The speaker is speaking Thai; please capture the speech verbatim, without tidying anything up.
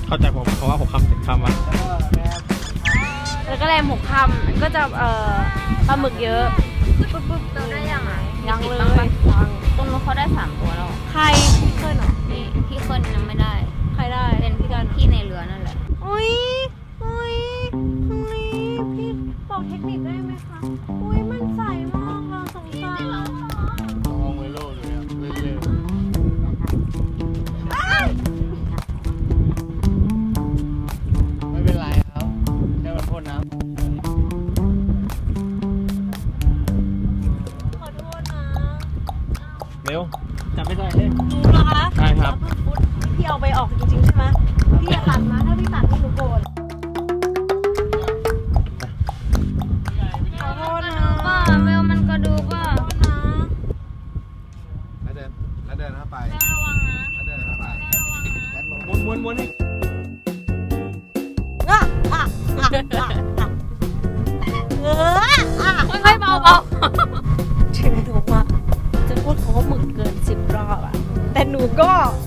เข้าใจผมเพราะว่าหกคำสิบคำวะแล้วก็แรมหกคำก็จะเอ่อปลาหมึกเยอะปุ๊บปุ๊บเราได้ยังไงยังเลยตรงนู้นเขาได้สามตัวแล้วใครพี่เคิลเหรอนี่พี่เคิลยังไม่ได้ใครได้เป็นพี่กันพี่ในเรือนั่นแหละอุ้ยอุ้ยอุ้ยพี่บอกเทคนิคได้ไหมคะอุ้ยมันใสมากเราสงสารมองไวโลเลยอ่ะเรื่อยๆไม่เป็นไรครับแค่มันพ่นน้ำขอโทษนะเร็วจับไม่ได้เลยรู้เหรอคะใช่ครับพี่เอาไปออกจริงๆใช่ไหมพี่อย่าตัดนะถ้าพี่ตัดพี่หนูโกรธขอโทษนะป้าเวลมันกระดูกป่ะแล้วเดินแล้วเดินเข้าไประวังนะแล้วเดินเข้าไปม้วนม้วนม้วนให้อ่ะอ่ะอ่ะเอออ่ะค่อยๆเบาๆถึงหนูว่าจะพูดเขาว่าหมึกเกินสิบรอบอะแต่หนูก็